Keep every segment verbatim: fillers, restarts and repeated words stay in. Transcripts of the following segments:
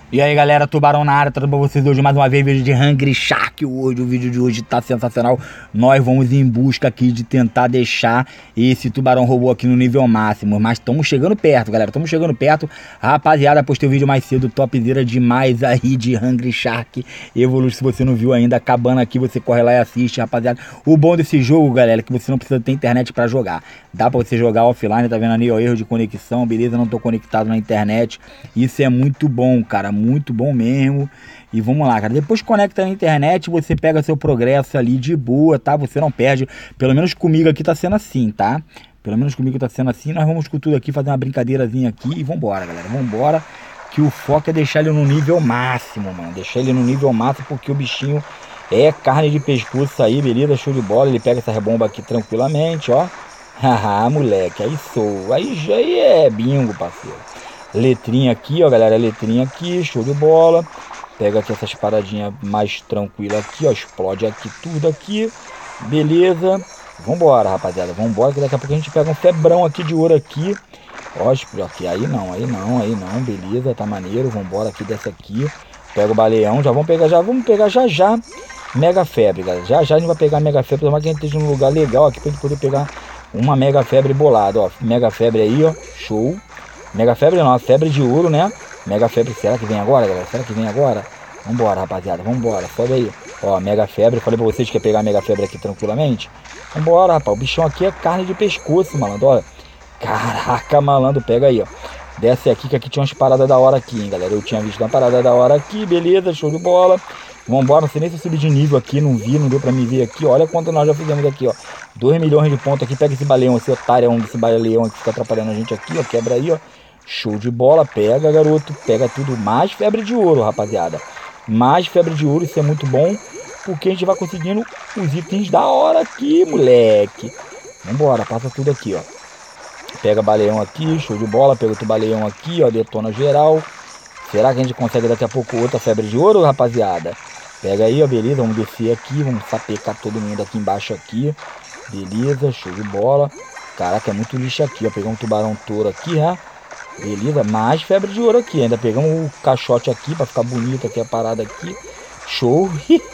E aí galera, Tubarão na área, tudo bom pra vocês hoje mais uma vez, vídeo de Hungry Shark hoje, o vídeo de hoje tá sensacional. Nós vamos em busca aqui de tentar deixar esse tubarão robô aqui no nível máximo, mas estamos chegando perto galera, estamos chegando perto. Rapaziada, postei o vídeo mais cedo, topzera demais aí de Hungry Shark Evolution, se você não viu ainda, acabando aqui, você corre lá e assiste, rapaziada. O bom desse jogo galera, é que você não precisa ter internet pra jogar, dá pra você jogar offline, tá vendo ali, ó, erro de conexão, beleza, não tô conectado na internet, isso é muito bom cara, muito bom mesmo. E vamos lá, cara, depois conecta na internet, você pega seu progresso ali de boa, tá? Você não perde, pelo menos comigo aqui tá sendo assim, tá? Pelo menos comigo tá sendo assim. Nós vamos com tudo aqui, fazer uma brincadeirazinha aqui e vambora, galera, vambora, que o foco é deixar ele no nível máximo, mano, deixar ele no nível máximo, porque o bichinho é carne de pescoço aí, beleza? Show de bola, ele pega essa rebomba aqui tranquilamente, ó. Haha, moleque, aí sou, aí já é bingo, parceiro. Letrinha aqui, ó, galera, letrinha aqui, show de bola. Pega aqui essas paradinhas mais tranquilas aqui, ó, explode aqui tudo aqui, beleza. Vambora, rapaziada, vambora, que daqui a pouco a gente pega um febrão aqui de ouro aqui. Ó, aqui, aí não, aí não, aí não, beleza, tá maneiro, vambora aqui dessa aqui. Pega o baleão, já vamos pegar, já vamos pegar já já mega febre, galera. Já já a gente vai pegar mega febre, tomara que a gente esteja num lugar legal aqui pra gente poder pegar uma mega febre bolada, ó. Mega febre aí, ó, show. Mega febre não, febre de ouro, né? Mega febre, será que vem agora, galera? Será que vem agora? Vambora, rapaziada, vambora, sobe aí. Ó, mega febre, falei pra vocês que ia pegar a mega febre aqui tranquilamente. Vambora, rapaz, o bichão aqui é carne de pescoço, malandro, ó. Caraca, malandro, pega aí, ó. Desce aqui, que aqui tinha umas paradas da hora aqui, hein, galera. Eu tinha visto uma parada da hora aqui, beleza, show de bola. Vambora, não sei nem se eu subi de nível aqui, não vi, não deu pra me ver aqui. Olha quanto nós já fizemos aqui, ó. dois milhões de pontos aqui, pega esse baleão, esse otário, um desse baleão que fica atrapalhando a gente aqui, ó. Quebra aí, ó. Show de bola, pega garoto, pega tudo, mais febre de ouro, rapaziada. Mais febre de ouro, isso é muito bom, porque a gente vai conseguindo os itens da hora aqui, moleque. Vambora, passa tudo aqui, ó. Pega baleão aqui, show de bola, pega outro baleão aqui, ó, detona geral. Será que a gente consegue daqui a pouco outra febre de ouro, rapaziada? Pega aí, ó, beleza, vamos descer aqui, vamos sapecar todo mundo aqui embaixo aqui. Beleza, show de bola. Caraca, é muito lixo aqui, ó, pegar um tubarão touro aqui, ó. Beleza, mais febre de ouro aqui. Ainda pegamos o caixote aqui pra ficar bonito aqui a parada aqui. Show.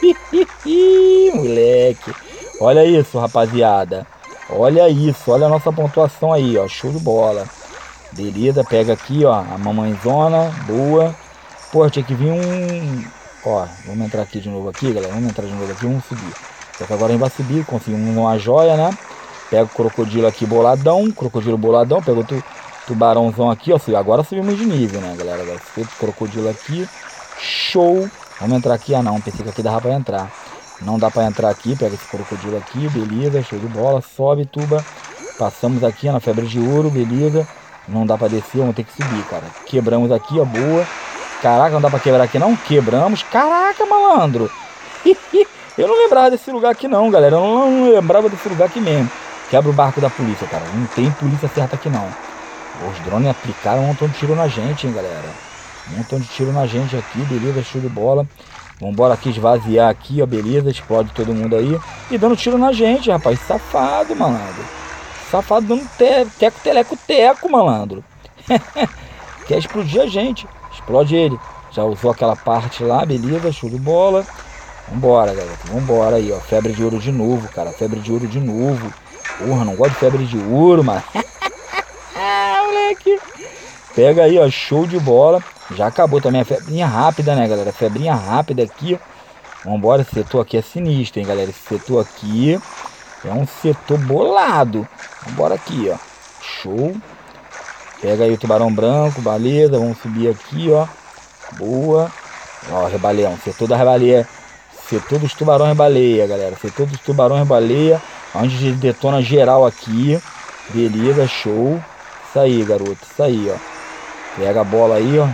Moleque. Olha isso, rapaziada. Olha isso, olha a nossa pontuação aí, ó. Show de bola. Beleza, pega aqui, ó, a mamãezona, boa. Pô, tinha que vir um... Ó, vamos entrar aqui de novo aqui, galera. Vamos entrar de novo aqui, vamos subir. Só que agora a gente vai subir, conseguimos uma joia, né? Pega o crocodilo aqui boladão, crocodilo boladão, pega outro tubarãozão aqui, ó. Agora subimos de nível, né, galera? Agora esse crocodilo aqui, show. Vamos entrar aqui, ah não, pensei que aqui dava pra entrar. Não dá pra entrar aqui, pega esse crocodilo aqui, beleza, show de bola, sobe, tuba. Passamos aqui, ó, na febre de ouro, beleza. Não dá pra descer, vamos ter que subir, cara. Quebramos aqui, ó, boa. Caraca, não dá pra quebrar aqui não? Quebramos, caraca, malandro. Eu não lembrava desse lugar aqui não, galera. Eu não, não lembrava desse lugar aqui mesmo. Quebra o barco da polícia, cara. Não tem polícia certa aqui não. Os drones aplicaram um montão de tiro na gente, hein, galera. Um montão de tiro na gente aqui, beleza, show de bola. Vambora aqui esvaziar aqui, ó, beleza. Explode todo mundo aí. E dando tiro na gente, rapaz. Safado, malandro. Safado dando te teco, teleco, teco, malandro. Quer explodir a gente. Explode ele. Já usou aquela parte lá, beleza, show de bola. Vambora, galera. Vambora aí, ó. Febre de ouro de novo, cara. Febre de ouro de novo. Porra, não gosto de febre de ouro, mano. Moleque. Pega aí, ó. Show de bola. Já acabou também a febrinha rápida, né, galera? Febrinha rápida aqui. Vambora. Esse setor aqui é sinistro, hein, galera? Esse setor aqui é um setor bolado. Vambora aqui, ó. Show. Pega aí o tubarão branco, beleza. Vamos subir aqui, ó. Boa. Ó, rebaleão. Setor da rebaleia. Setor dos tubarões baleia, galera. Setor dos tubarões baleia. Onde ele detona geral aqui. Beleza, show. Isso aí, garoto. Isso aí, ó. Pega a bola aí, ó.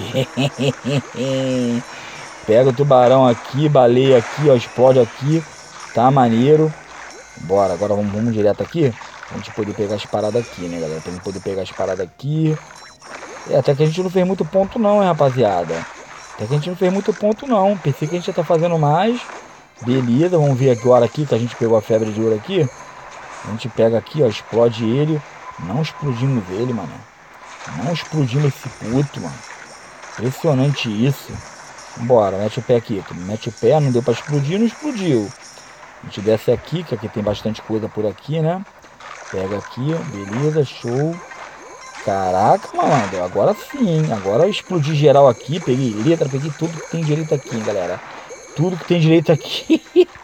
Pega o tubarão aqui, baleia aqui, ó. Explode aqui. Tá maneiro. Bora, agora vamos, vamos direto aqui. Pra gente poder pegar as paradas aqui, né, galera? Pra gente poder pegar as paradas aqui. É, até que a gente não fez muito ponto não, hein, rapaziada. Até que a gente não fez muito ponto não. Pensei que a gente já tá fazendo mais. Beleza, vamos ver agora aqui que a gente pegou a febre de ouro aqui. A gente pega aqui, ó, explode ele. Não explodimos ele, mano. Não explodimos esse puto, mano. Impressionante isso. Bora, mete o pé aqui. Mete o pé, não deu pra explodir, não explodiu. A gente desce aqui, que aqui tem bastante coisa por aqui, né? Pega aqui, beleza, show. Caraca, mano, agora sim, hein? Agora eu explodi geral aqui, peguei letra, peguei tudo que tem direito aqui, hein, galera. Tudo que tem direito aqui.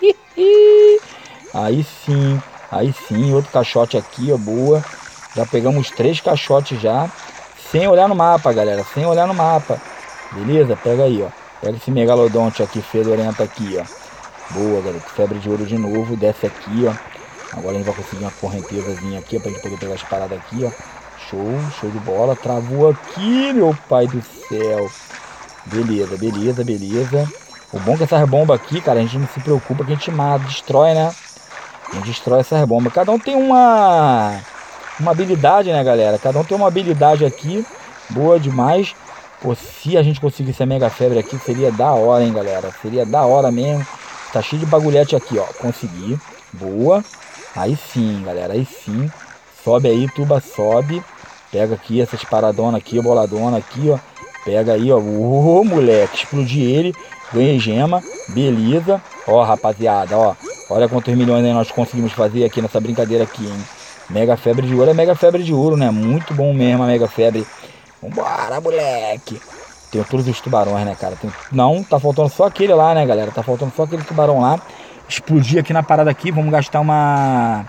Aí sim, aí sim, outro caixote aqui, ó, boa. Já pegamos três caixotes já, sem olhar no mapa, galera, sem olhar no mapa. Beleza? Pega aí, ó. Pega esse megalodonte aqui, fedorento aqui, ó. Boa, galera, febre de ouro de novo, desce aqui, ó. Agora a gente vai conseguir uma correntezazinha aqui, ó, pra gente poder pegar as paradas aqui, ó. Show, show de bola. Travou aqui, meu pai do céu. Beleza, beleza, beleza. O bom é que essas bombas aqui, cara, a gente não se preocupa que a gente mata, destrói, né? A gente destrói essas bombas. Cada um tem uma, uma habilidade, né, galera? Cada um tem uma habilidade aqui. Boa demais. Pô, se a gente conseguisse a mega febre aqui, seria da hora, hein, galera? Seria da hora mesmo. Tá cheio de bagulhete aqui, ó. Consegui. Boa. Aí sim, galera. Aí sim. Sobe aí, tuba, sobe. Pega aqui essas paradonas aqui, boladona aqui, ó. Pega aí, ó. Ô, moleque. Explodi ele. Ganhei gema. Beleza. Ó, rapaziada, ó. Olha quantos milhões aí nós conseguimos fazer aqui nessa brincadeira aqui, hein. Mega febre de ouro é mega febre de ouro, né? Muito bom mesmo a mega febre. Vambora, moleque. Tem todos os tubarões, né, cara? Tem... Não, tá faltando só aquele lá, né, galera? Tá faltando só aquele tubarão lá. Explodir aqui na parada aqui. Vamos gastar uma...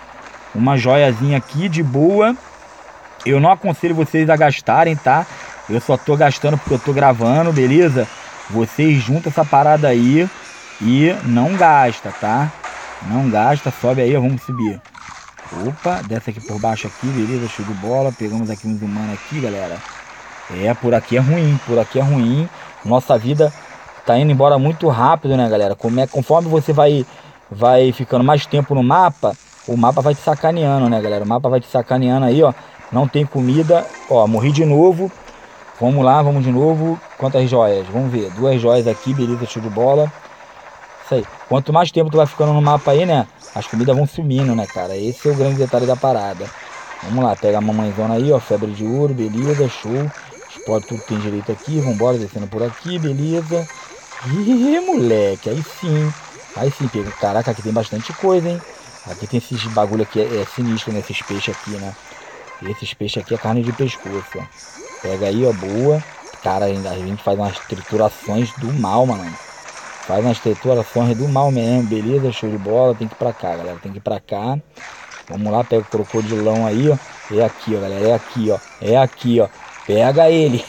Uma joiazinha aqui de boa. Eu não aconselho vocês a gastarem, tá? Eu só tô gastando porque eu tô gravando, beleza? Vocês juntam essa parada aí e não gasta, tá? Não gasta, sobe aí, ó, vamos subir. Opa, desce aqui por baixo aqui, beleza, show de bola. Pegamos aqui uns humanos aqui, galera. É, por aqui é ruim, por aqui é ruim. Nossa vida tá indo embora muito rápido, né, galera? Como é, conforme você vai, vai ficando mais tempo no mapa, o mapa vai te sacaneando, né, galera? O mapa vai te sacaneando aí, ó. Não tem comida, ó, morri de novo. Vamos lá, vamos de novo. Quantas joias? Vamos ver, duas joias aqui, beleza, show de bola. Isso aí. Quanto mais tempo tu vai ficando no mapa aí, né, as comidas vão sumindo, né, cara? Esse é o grande detalhe da parada. Vamos lá, pega a mamãezona aí, ó, febre de ouro, beleza, show. Explode tudo que tem direito aqui, vambora, descendo por aqui, beleza. Ih, moleque, aí sim. Aí sim, pega. Caraca, aqui tem bastante coisa, hein. Aqui tem esses bagulho aqui, é, é sinistro, né, esses peixes aqui, né. Esses peixes aqui é carne de pescoço, ó. Pega aí, ó, boa. Cara, a gente faz umas triturações do mal, mano. Faz umas triturações do mal mesmo, beleza, show de bola. Tem que ir pra cá, galera, tem que ir pra cá. Vamos lá, pega o crocodilão aí, ó. É aqui, ó, galera, é aqui, ó. É aqui, ó. Pega ele.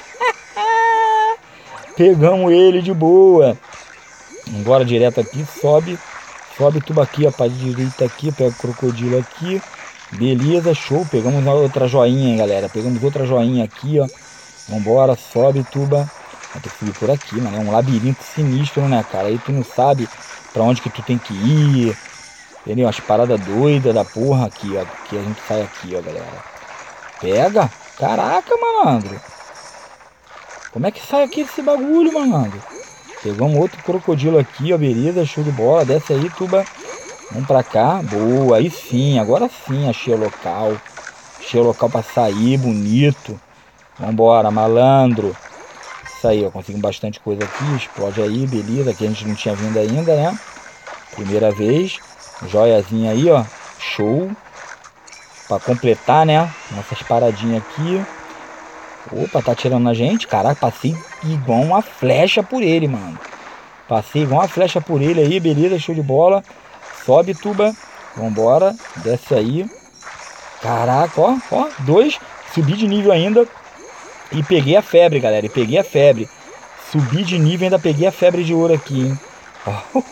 Pegamos ele de boa. Bora direto aqui, sobe. Sobe tudo aqui, ó, pra direita aqui. Pega o crocodilo aqui. Beleza, show. Pegamos outra joinha, hein, galera. Pegamos outra joinha aqui, ó. Vambora, sobe, tuba. Vai ter que subir por aqui, mano. É um labirinto sinistro, né, cara? Aí tu não sabe pra onde que tu tem que ir. Entendeu? As paradas doidas da porra aqui, ó. Que a gente sai aqui, ó, galera. Pega. Caraca, malandro. Como é que sai aqui esse bagulho, malandro? Pegamos outro crocodilo aqui, ó. Beleza, show de bola. Desce aí, tuba. Vamos pra cá. Boa. Aí sim. Agora sim achei o local. Achei o local pra sair. Bonito. Vambora, malandro. Isso aí, ó. Conseguimos bastante coisa aqui. Explode aí. Beleza. Aqui a gente não tinha vindo ainda, né? Primeira vez. Joiazinha aí, ó. Show. Pra completar, né? Nossas paradinhas aqui. Opa, tá atirando na gente. Caraca, passei igual uma flecha por ele, mano. Passei igual uma flecha por ele aí. Beleza, show de bola. Sobe, tuba. Vambora. Desce aí. Caraca, ó. Ó, dois. Subi de nível ainda. E peguei a febre, galera. E peguei a febre. Subi de nível e ainda peguei a febre de ouro aqui, hein. Ó.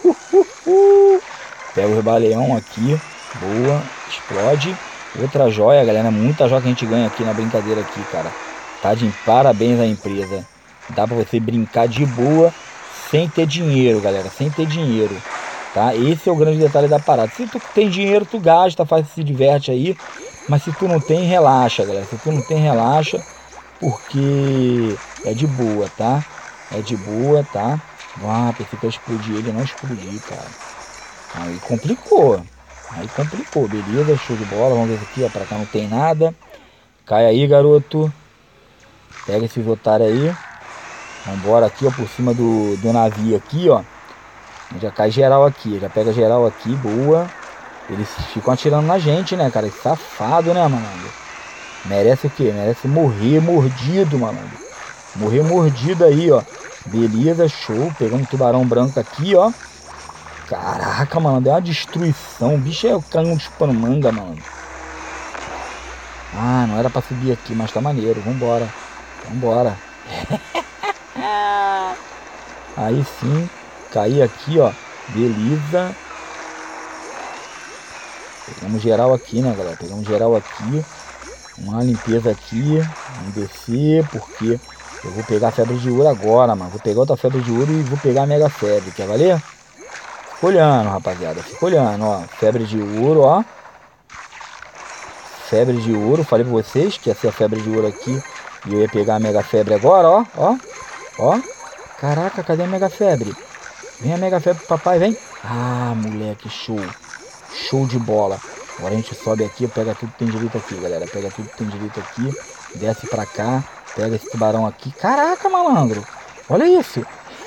Pega o baleão aqui. Boa. Explode. Outra joia, galera. Muita joia que a gente ganha aqui na brincadeira aqui, cara. Tá de parabéns à empresa. Dá pra você brincar de boa sem ter dinheiro, galera. Sem ter dinheiro, tá? Esse é o grande detalhe da parada. Se tu tem dinheiro, tu gasta, faz, se diverte aí. Mas se tu não tem, relaxa, galera. Se tu não tem, relaxa. Porque é de boa, tá? É de boa, tá? Ah, pensei que eu explodir ele, não explodi, cara. Aí complicou. Aí complicou, beleza? Show de bola. Vamos ver aqui, ó. Pra cá não tem nada. Cai aí, garoto. Pega esses otários aí. Vambora aqui, ó, por cima do, do navio aqui, ó. Já cai geral aqui, já pega geral aqui, boa. Eles ficam atirando na gente, né, cara? Safado, né, malandro? Merece o quê? Merece morrer mordido, malandro. Morrer mordido aí, ó. Beleza, show. Pegamos um tubarão branco aqui, ó. Caraca, malandro, é uma destruição. O bicho é o canhão de manga, malandro. Ah, não era pra subir aqui, mas tá maneiro. Vambora. Vambora. Aí sim. Caí aqui, ó. Beleza. Pegamos geral aqui, né, galera? Pegamos geral aqui. Uma limpeza aqui. Vamos descer, porque eu vou pegar a febre de ouro agora, mano. Vou pegar outra febre de ouro e vou pegar a mega febre. Quer valer? Fica olhando, rapaziada. Fica olhando, ó. Febre de ouro, ó. Febre de ouro. Falei pra vocês que ia ser a febre de ouro aqui. E eu ia pegar a mega febre agora, ó. Ó. Ó. Caraca, cadê a mega febre? Vem a mega febre pro papai, vem. Ah, moleque, show. Show de bola. Agora a gente sobe aqui, pega tudo que tem direito aqui, galera. Pega tudo que tem direito aqui. Desce pra cá. Pega esse tubarão aqui. Caraca, malandro. Olha isso.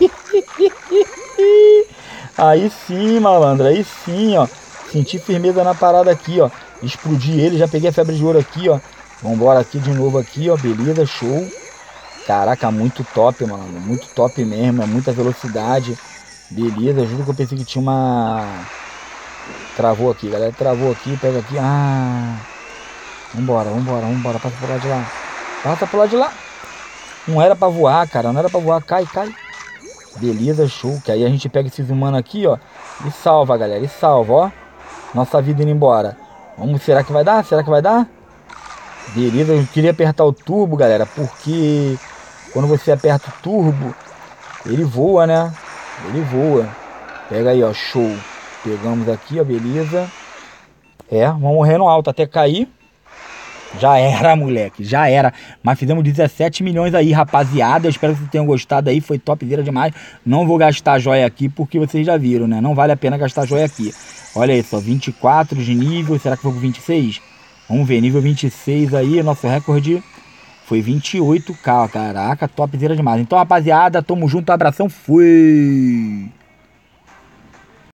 Aí sim, malandro. Aí sim, ó. Senti firmeza na parada aqui, ó. Explodi ele. Já peguei a febre de ouro aqui, ó. Vambora aqui de novo aqui, ó. Beleza, show. Caraca, muito top, malandro. Muito top mesmo. É muita velocidade. Beleza, juro que eu pensei que tinha uma... Travou aqui, galera. Travou aqui, pega aqui. Ah. Vambora, vambora, vambora. Passa pro lado de lá. Passa pro lado de lá. Não era pra voar, cara. Não era pra voar. Cai, cai. Beleza, show. Que aí a gente pega esses humanos aqui, ó. E salva, galera. E salva, ó. Nossa vida indo embora. Vamos, será que vai dar? Será que vai dar? Beleza, eu queria apertar o turbo, galera. Porque quando você aperta o turbo, ele voa, né? Ele voa. Pega aí, ó. Show. Pegamos aqui, ó. Beleza. É, vamos morrer no alto até cair. Já era, moleque. Já era. Mas fizemos dezessete milhões aí, rapaziada. Eu espero que vocês tenham gostado aí. Foi topzera demais. Não vou gastar joia aqui porque vocês já viram, né? Não vale a pena gastar joia aqui. Olha aí só. vinte e quatro de nível. Será que foi pro vinte e seis? Vamos ver. Nível vinte e seis aí. Nosso recorde foi vinte e oito K. Caraca, topzera demais. Então, rapaziada, tamo junto. Abração. Fui.